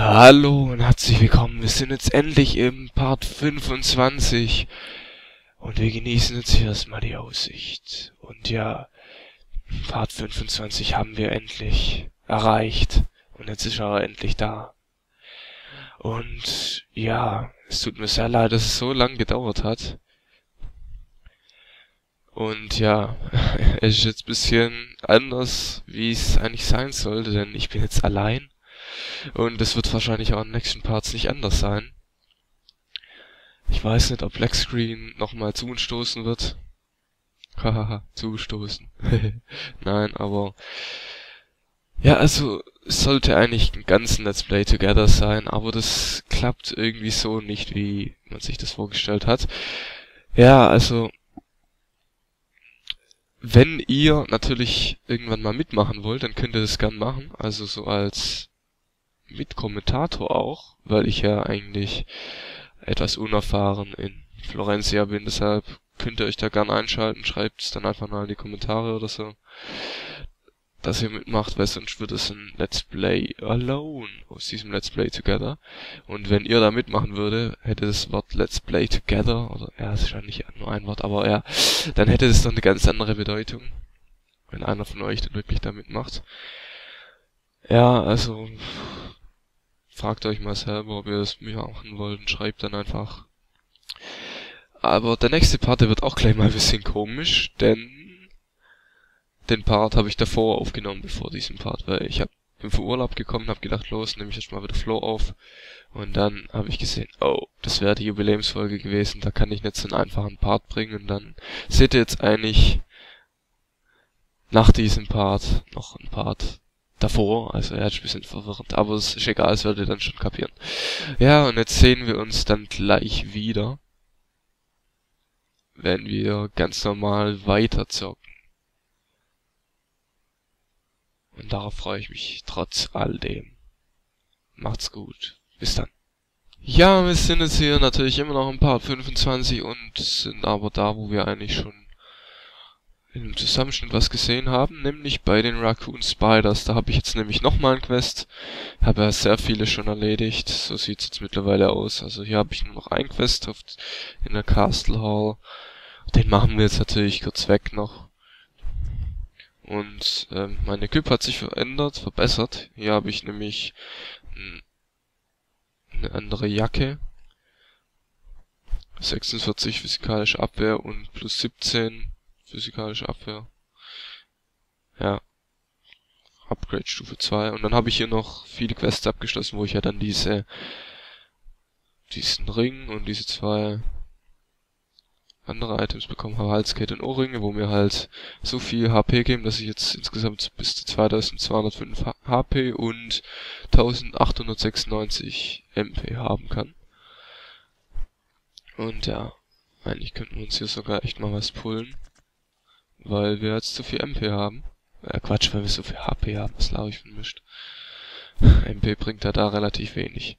Hallo und herzlich willkommen. Wir sind jetzt endlich im Part 25 und wir genießen jetzt hier erstmal die Aussicht. Und ja, Part 25 haben wir endlich erreicht und jetzt ist er endlich da. Und ja, es tut mir sehr leid, dass es so lang gedauert hat. Und ja, es ist jetzt ein bisschen anders, wie es eigentlich sein sollte, denn ich bin jetzt allein. Und es wird wahrscheinlich auch in den nächsten Parts nicht anders sein. Ich weiß nicht, ob Blackscreen nochmal zu uns stoßen wird. Hahaha, zustoßen. Nein, aber... Ja, also, es sollte eigentlich ein ganzen Let's Play Together sein, aber das klappt irgendwie so nicht, wie man sich das vorgestellt hat. Ja, also... Wenn ihr natürlich irgendwann mal mitmachen wollt, dann könnt ihr das gern machen. Also so als Mitkommentator auch, weil ich ja eigentlich etwas unerfahren in Florencia bin. Deshalb könnt ihr euch da gern einschalten. Schreibt es dann einfach mal in die Kommentare oder so, dass ihr mitmacht, weil sonst wird es ein Let's Play alone aus diesem Let's Play Together. Und wenn ihr da mitmachen würde, hätte das Wort Let's Play Together, oder ja, es ist ja nicht nur ein Wort, aber ja, dann hätte es doch eine ganz andere Bedeutung, wenn einer von euch dann wirklich da mitmacht. Ja, also fragt euch mal selber, ob ihr das machen wollt und schreibt dann einfach. Aber der nächste Part, der wird auch gleich mal ein bisschen komisch, denn den Part habe ich davor aufgenommen, bevor diesem Part, weil bin vom Urlaub gekommen, habe gedacht, los, nehme ich jetzt mal wieder Flow auf. Und dann habe ich gesehen, oh, das wäre die Jubiläumsfolge gewesen, da kann ich nicht so einen einfachen Part bringen. Und dann seht ihr jetzt eigentlich nach diesem Part noch einen Part davor, also er ist ein bisschen verwirrend, aber es ist egal, das werdet ihr dann schon kapieren. Ja, und jetzt sehen wir uns dann gleich wieder, wenn wir ganz normal weiter zocken. Und darauf freue ich mich trotz all dem. Macht's gut. Bis dann. Ja, wir sind jetzt hier natürlich immer noch im Part 25 und sind aber da, wo wir eigentlich schon in einem Zusammenschnitt was gesehen haben, nämlich bei den Raccoon Spiders. Da habe ich jetzt nämlich nochmal ein Quest. Habe ja sehr viele schon erledigt. So sieht's jetzt mittlerweile aus. Also hier habe ich nur noch ein Quest in der Castle Hall. Den machen wir jetzt natürlich kurz weg noch. Und mein Equip hat sich verbessert. Hier habe ich nämlich eine andere Jacke. 46 physikalische Abwehr und plus 17 physikalische Abwehr. Ja. Upgrade Stufe 2. Und dann habe ich hier noch viele Quests abgeschlossen, wo ich ja dann diesen Ring und diese zwei andere Items bekommen habe, Halskette und Ohrringe, wo mir halt so viel HP geben, dass ich jetzt insgesamt bis zu 2205 HP und 1896 MP haben kann. Und ja, eigentlich könnten wir uns hier sogar echt mal was pullen, weil wir jetzt zu viel MP haben. Quatsch, weil wir so viel HP haben, was laber ich von Mist. MP bringt da relativ wenig.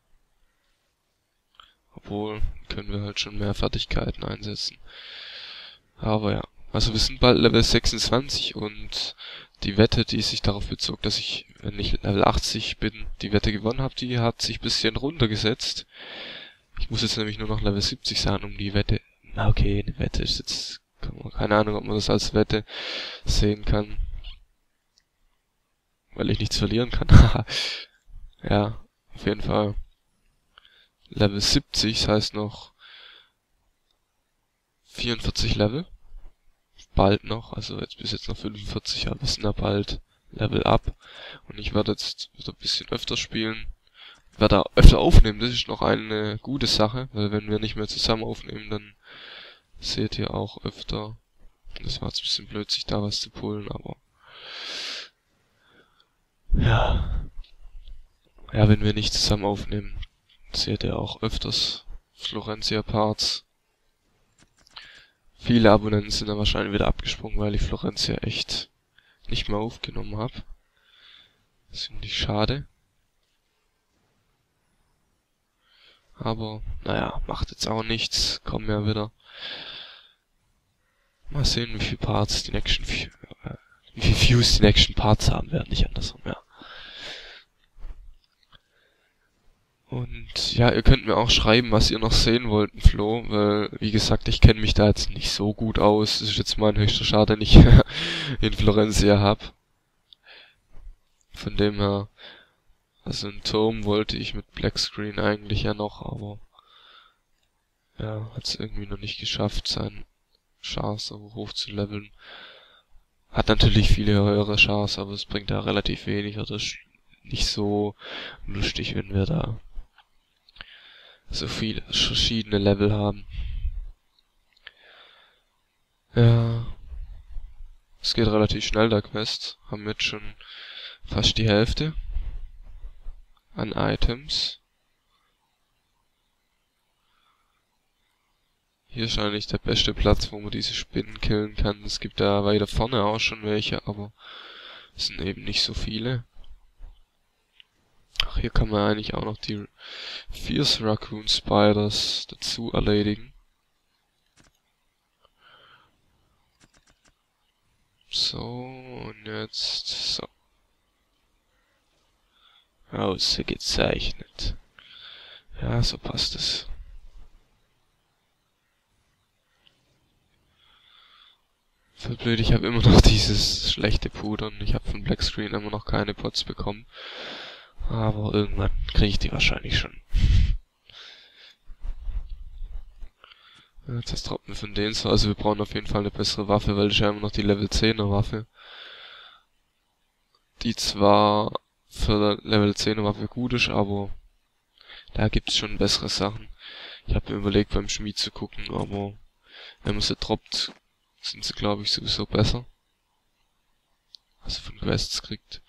Obwohl, können wir halt schon mehr Fertigkeiten einsetzen. Aber ja, also wir sind bald Level 26 und die Wette, die sich darauf bezog, dass ich, wenn ich Level 80 bin, die Wette gewonnen habe, die hat sich ein bisschen runtergesetzt. Ich muss jetzt nämlich nur noch Level 70 sein, um die Wette... Na okay, eine Wette ist jetzt... Keine Ahnung, ob man das als Wette sehen kann. Weil ich nichts verlieren kann. Ja, auf jeden Fall. Level 70, das heißt noch 44 Level. Bald noch, also jetzt bis jetzt noch 45, aber wir sind ja bald Level up. Und ich werde jetzt wieder ein bisschen öfter spielen. Werde öfter aufnehmen, das ist noch eine gute Sache, weil wenn wir nicht mehr zusammen aufnehmen, dann seht ihr auch öfter. Das war jetzt ein bisschen blöd, sich da was zu pullen, aber ja, wenn wir nicht zusammen aufnehmen, seht ihr auch öfters Florencia Parts. Viele Abonnenten sind dann wahrscheinlich wieder abgesprungen, weil ich Florencia echt nicht mehr aufgenommen habe. Das finde ich schade. Aber, naja, macht jetzt auch nichts. Kommen ja wieder. Mal sehen, wie viele Parts die nächsten wie viele Views die nächsten Parts haben werden, nicht andersrum, ja. Und ja, ihr könnt mir auch schreiben, was ihr noch sehen wollt, Flo, weil, wie gesagt, ich kenne mich da jetzt nicht so gut aus. Das ist jetzt mein höchster Schade, den ich in Florencia hab. Von dem her, also einen Turm wollte ich mit Blackscreen eigentlich ja noch, aber ja, hat's irgendwie noch nicht geschafft, seinen Char so hoch zu leveln. Hat natürlich viele höhere Chars, aber es bringt da relativ wenig, oder ist nicht so lustig, wenn wir da so viele verschiedene Level haben. Ja, es geht relativ schnell, der Quest. Haben jetzt schon fast die Hälfte an Items. Hier ist eigentlich der beste Platz, wo man diese Spinnen killen kann. Es gibt da weiter vorne auch schon welche, aber es sind eben nicht so viele. Ach, hier kann man eigentlich auch noch die Fierce Raccoon Spiders dazu erledigen. So, und jetzt so. Ausgezeichnet. Ja, so passt es. Voll blöd, ich habe immer noch dieses schlechte Pudern. Ich habe von Blackscreen immer noch keine Pots bekommen. Aber irgendwann kriege ich die wahrscheinlich schon. Jetzt das droppt mir von denen so. Also wir brauchen auf jeden Fall eine bessere Waffe, weil das ist ja immer noch die Level 10er Waffe. Die zwar für Level 10er Waffe gut ist, aber da gibt's schon bessere Sachen. Ich habe mir überlegt, beim Schmied zu gucken, aber wenn man sie droppt, sind sie, glaube ich, sowieso besser. Also von Quests kriegt.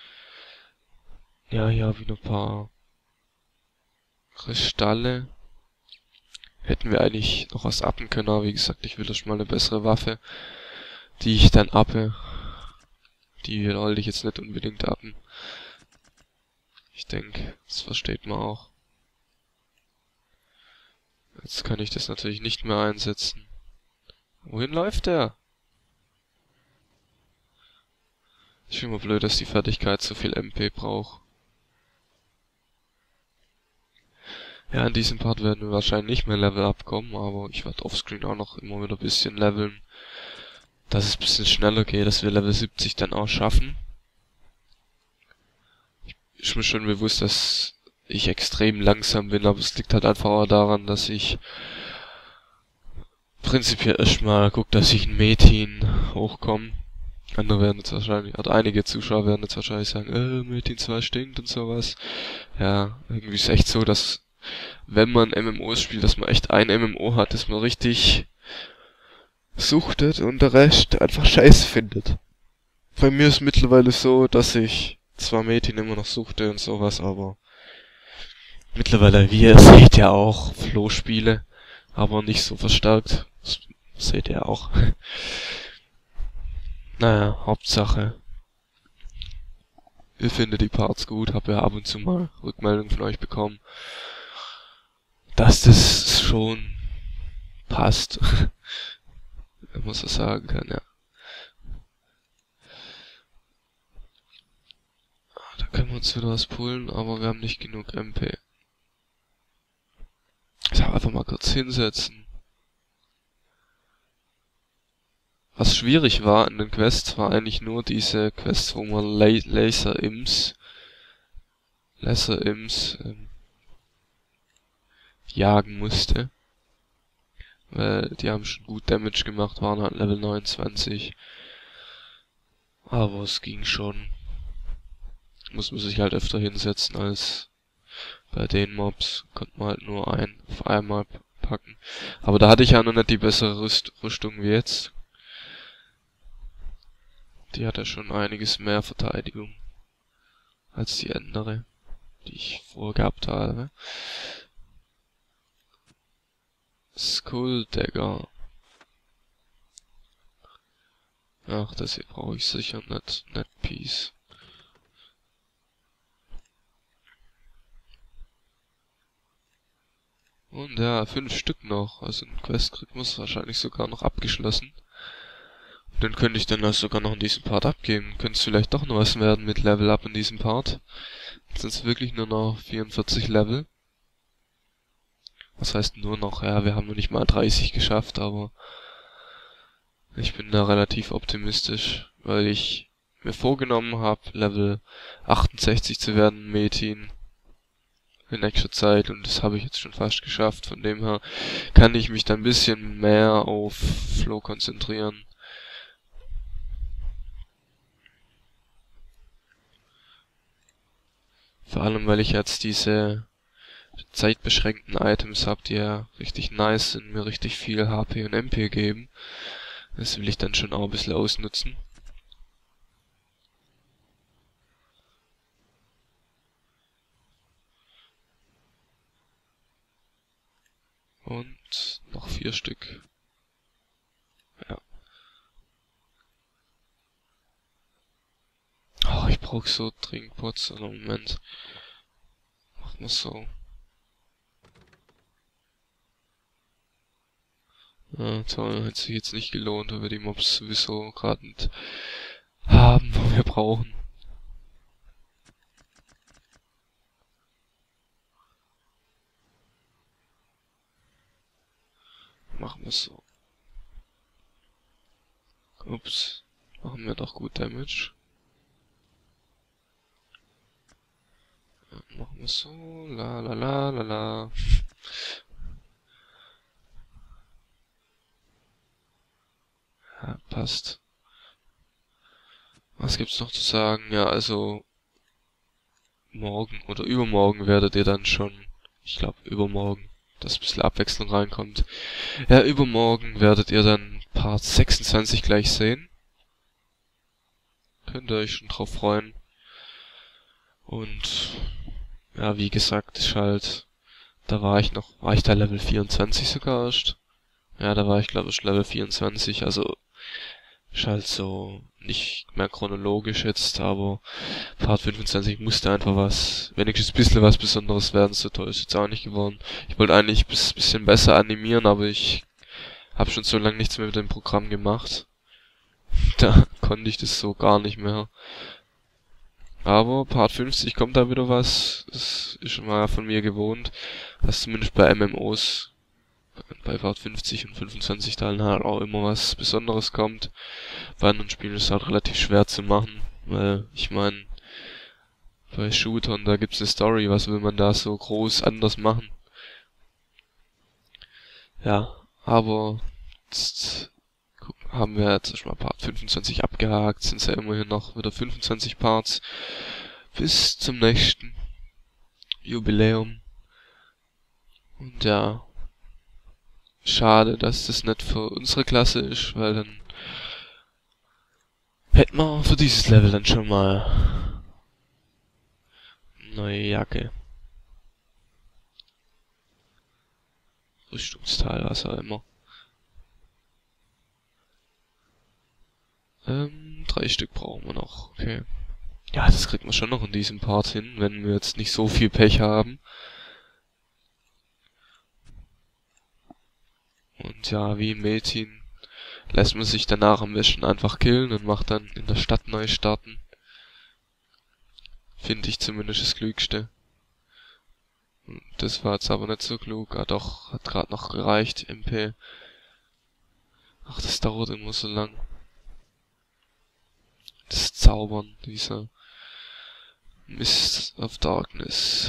Ja, hier habe ich noch ein paar Kristalle. Hätten wir eigentlich noch was uppen können, aber wie gesagt, ich will erst mal eine bessere Waffe, die ich dann uppe. Die wollte ich jetzt nicht unbedingt uppen. Ich denke, das versteht man auch. Jetzt kann ich das natürlich nicht mehr einsetzen. Wohin läuft der? Ist immer blöd, dass die Fertigkeit so viel MP braucht. Ja, in diesem Part werden wir wahrscheinlich nicht mehr Level abkommen, aber ich werde offscreen auch noch immer wieder ein bisschen leveln, dass es ein bisschen schneller geht, dass wir Level 70 dann auch schaffen. Ist mir schon bewusst, dass ich extrem langsam bin, aber es liegt halt einfach auch daran, dass ich prinzipiell erstmal gucke, dass ich in Metin hochkomme. Andere werden jetzt wahrscheinlich, oder einige Zuschauer werden jetzt wahrscheinlich sagen, Metin 2 stinkt und sowas. Ja, irgendwie ist echt so, dass wenn man MMOs spielt, dass man echt ein MMO hat, das man richtig suchtet und der Rest einfach scheiße findet. Bei mir ist mittlerweile so, dass ich zwar Metin immer noch suchte und sowas, aber mittlerweile, wie ihr seht ja auch, Flo-Spiele, aber nicht so verstärkt. Das seht ihr auch. Naja, Hauptsache, ihr findet die Parts gut, hab ja ab und zu mal Rückmeldungen von euch bekommen, dass das schon passt, wenn man so sagen kann, ja. Da können wir uns wieder was pullen, aber wir haben nicht genug MP. Ich sag einfach mal kurz hinsetzen. Was schwierig war an den Quests, war eigentlich nur diese Quests, wo man Laser-Imps jagen musste. Weil die haben schon gut Damage gemacht, waren halt Level 29. Aber es ging schon. Muss man sich halt öfter hinsetzen als bei den Mobs. Konnte man halt nur auf einmal packen. Aber da hatte ich ja noch nicht die bessere Rüstung wie jetzt. Die hat ja schon einiges mehr Verteidigung als die andere, die ich vorher gehabt habe. Skulldagger. Ach, das hier brauche ich sicher nicht. Netpiece. Und ja, 5 Stück noch. Also ein Quest kriegt man es wahrscheinlich sogar noch abgeschlossen. Und dann könnte ich dann das sogar noch in diesem Part abgeben. Könnte es vielleicht doch noch was werden mit Level Up in diesem Part. Jetzt sind es wirklich nur noch 44 Level. Was heißt nur noch? Ja, wir haben noch nicht mal 30 geschafft, aber ich bin da relativ optimistisch, weil ich mir vorgenommen habe, Level 68 zu werden in Metin in nächster Zeit, und das habe ich jetzt schon fast geschafft. Von dem her kann ich mich dann ein bisschen mehr auf Flow konzentrieren. Vor allem, weil ich jetzt diese zeitbeschränkten Items habe, die ja richtig nice sind, mir richtig viel HP und MP geben. Das will ich dann schon auch ein bisschen ausnutzen. Und noch 4 Stück. Ja. Oh, ich brauche so Trinkpots. Also Moment. Machen wir so. Ja, toll, hat sich jetzt nicht gelohnt, weil wir die Mobs sowieso gerade nicht haben, wo wir brauchen. Machen wir so. Ups. Machen wir doch gut Damage. Ja, machen wir so. La la la la la. Ja, passt. Was gibt's noch zu sagen? Ja, also morgen oder übermorgen werdet ihr dann schon, ich glaube übermorgen, dass ein bisschen Abwechslung reinkommt. Ja, übermorgen werdet ihr dann Part 26 gleich sehen. Könnt ihr euch schon drauf freuen. Und ja, wie gesagt, ist halt, war ich da Level 24 sogar erst? Ja, da war ich glaube ich Level 24, also ist halt so nicht mehr chronologisch jetzt, aber Part 25 musste einfach wenigstens ein bisschen was Besonderes werden, so toll ist jetzt auch nicht geworden. Ich wollte eigentlich ein bisschen besser animieren, aber ich habe schon so lange nichts mehr mit dem Programm gemacht. Da konnte ich das so gar nicht mehr. Aber Part 50 kommt da wieder was. Das ist schon mal von mir gewohnt, dass zumindest bei MMOs bei Part 50 und 25 dann halt auch immer was Besonderes kommt. Bei anderen Spielen ist es halt relativ schwer zu machen, weil ich meine, bei Shootern, da gibt's eine Story, was will man da so groß anders machen? Ja, aber jetzt haben wir jetzt schon mal Part 25 abgehakt, sind ja immerhin noch wieder 25 Parts bis zum nächsten Jubiläum. Und ja, schade, dass das nicht für unsere Klasse ist, weil dann hätten wir für dieses Level dann schon mal eine neue Jacke. Rüstungsteil, was auch immer. 3 Stück brauchen wir noch, okay. Ja, das kriegt man schon noch in diesem Part hin, wenn wir jetzt nicht so viel Pech haben. Und ja, wie in Metin lässt man sich danach am besten einfach killen und macht dann in der Stadt neu starten. Finde ich zumindest das Klügste. Und das war jetzt aber nicht so klug. Ah doch, hat gerade noch gereicht, MP. Ach, das dauert immer so lang. Das Zaubern, dieser Mist of Darkness.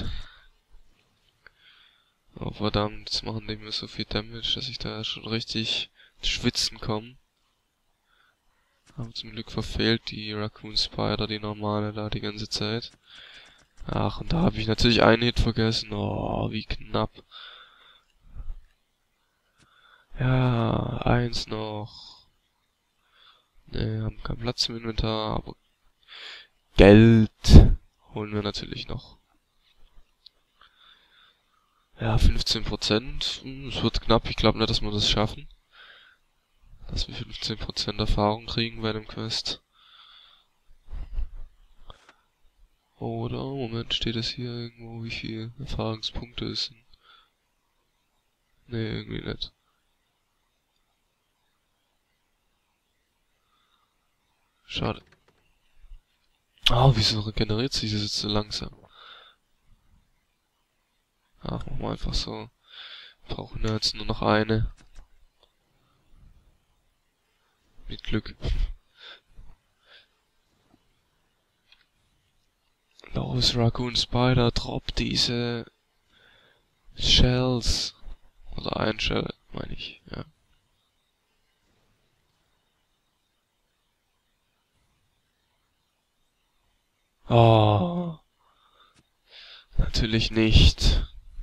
Oh verdammt, jetzt machen die mir so viel Damage, dass ich da schon richtig ins Schwitzen komme. Aber zum Glück verfehlt die Raccoon Spider die normale da die ganze Zeit. Ach, und da habe ich natürlich einen Hit vergessen. Oh, wie knapp. Ja, eins noch. Ne, haben keinen Platz im Inventar, aber Geld holen wir natürlich noch. Ja, 15%. Es wird knapp. Ich glaube nicht, dass wir das schaffen. Dass wir 15% Erfahrung kriegen bei dem Quest. Oder, Moment, steht es hier irgendwo, wie viel Erfahrungspunkte es sind? Ne, irgendwie nicht. Schade. Ah, wieso regeneriert sich das jetzt so langsam? Ach, machen wir einfach so. Brauchen wir jetzt nur noch eine. Mit Glück. Los, Raccoon Spider, drop diese Shells. Oder ein Shell, meine ich, ja. Oh. Natürlich nicht.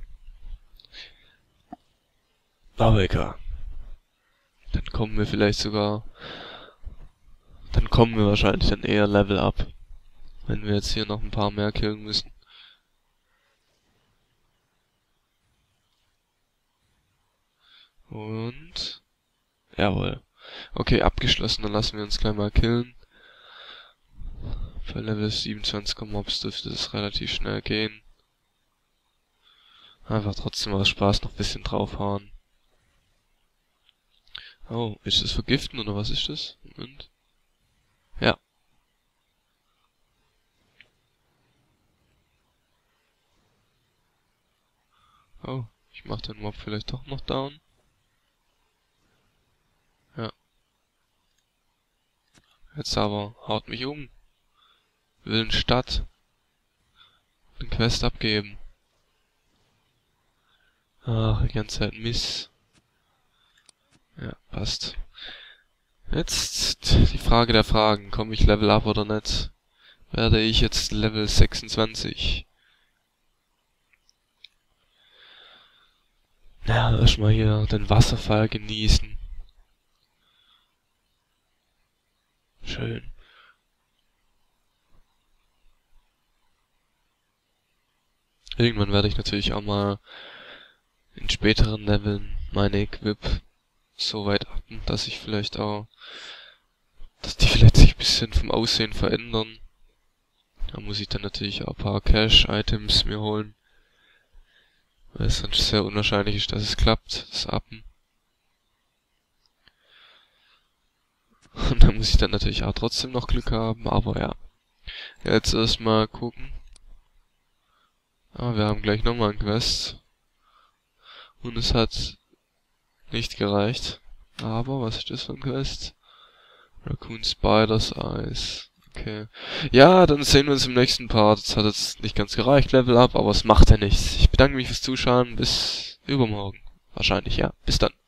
Aber egal. Dann kommen wir vielleicht sogar... Dann kommen wir wahrscheinlich dann eher Level up. Wenn wir jetzt hier noch ein paar mehr killen müssen. Und... Jawohl. Okay, abgeschlossen, dann lassen wir uns gleich mal killen. Für Level 27 Mobs dürfte das relativ schnell gehen. Einfach trotzdem aus Spaß noch ein bisschen draufhauen. Oh, ist das Vergiften oder was ist das? Moment. Ja. Oh, ich mach den Mob vielleicht doch noch down. Ja. Jetzt aber, haut mich um. Will in Stadt. Den Quest abgeben. Ach, die ganze Zeit Miss. Ja, passt. Jetzt die Frage der Fragen. Komme ich Level up oder nicht? Werde ich jetzt Level 26? Ja, erstmal hier den Wasserfall genießen. Schön. Irgendwann werde ich natürlich auch mal in späteren Leveln meine Equip so weit upen, dass ich vielleicht auch, dass die vielleicht sich ein bisschen vom Aussehen verändern. Da muss ich dann natürlich auch ein paar Cash-Items mir holen. Weil es sonst sehr unwahrscheinlich ist, dass es klappt, das Upen. Und da muss ich dann natürlich auch trotzdem noch Glück haben, aber ja. Jetzt erstmal gucken. Ah, wir haben gleich nochmal ein Quest. Und es hat nicht gereicht. Aber, was ist das für ein Quest? Raccoon Spiders Eyes. Okay. Ja, dann sehen wir uns im nächsten Part. Es hat jetzt nicht ganz gereicht, Level Up, aber es macht ja nichts. Ich bedanke mich fürs Zuschauen. Bis übermorgen. Wahrscheinlich, ja. Bis dann.